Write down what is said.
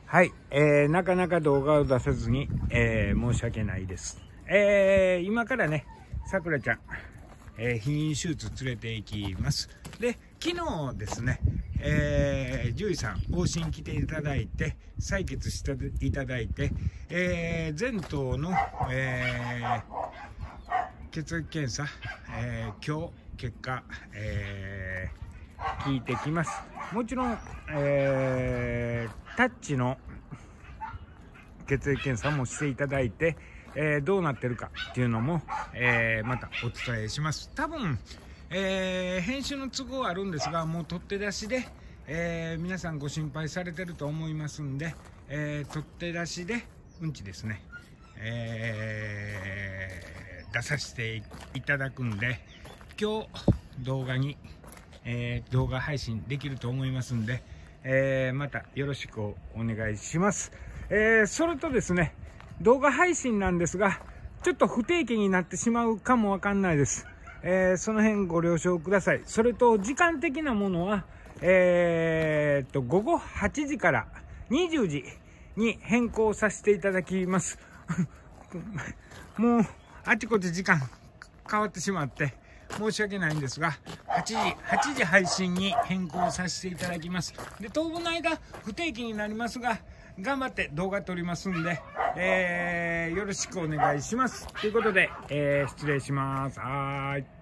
はい、なかなか動画を出せずに、申し訳ないです。今からね、さくらちゃん、避妊手術連れて行きます。で、昨日ですね、獣医さん、往診来ていただいて、採血していただいて、前頭の、血液検査、今日結果、聞いてきます。もちろん、タッチの血液検査もしていただいて、どうなってるかっていうのも、またお伝えします。多分、編集の都合はあるんですが、もう取って出しで、皆さんご心配されてると思いますんで、取って出しでうんちですね、出させていただくんで、今日動画配信できると思いますんで、またよろしくお願いします。それとですね、動画配信なんですが、ちょっと不定期になってしまうかもわかんないです。その辺ご了承ください。それと時間的なものは、午後8時から20時に変更させていただきます。もうあちこち時間変わってしまって申し訳ないんですが、8時配信に変更させていただきます。で、当分の間不定期になりますが、頑張って動画撮りますんで、よろしくお願いします。ということで、失礼します。はーい。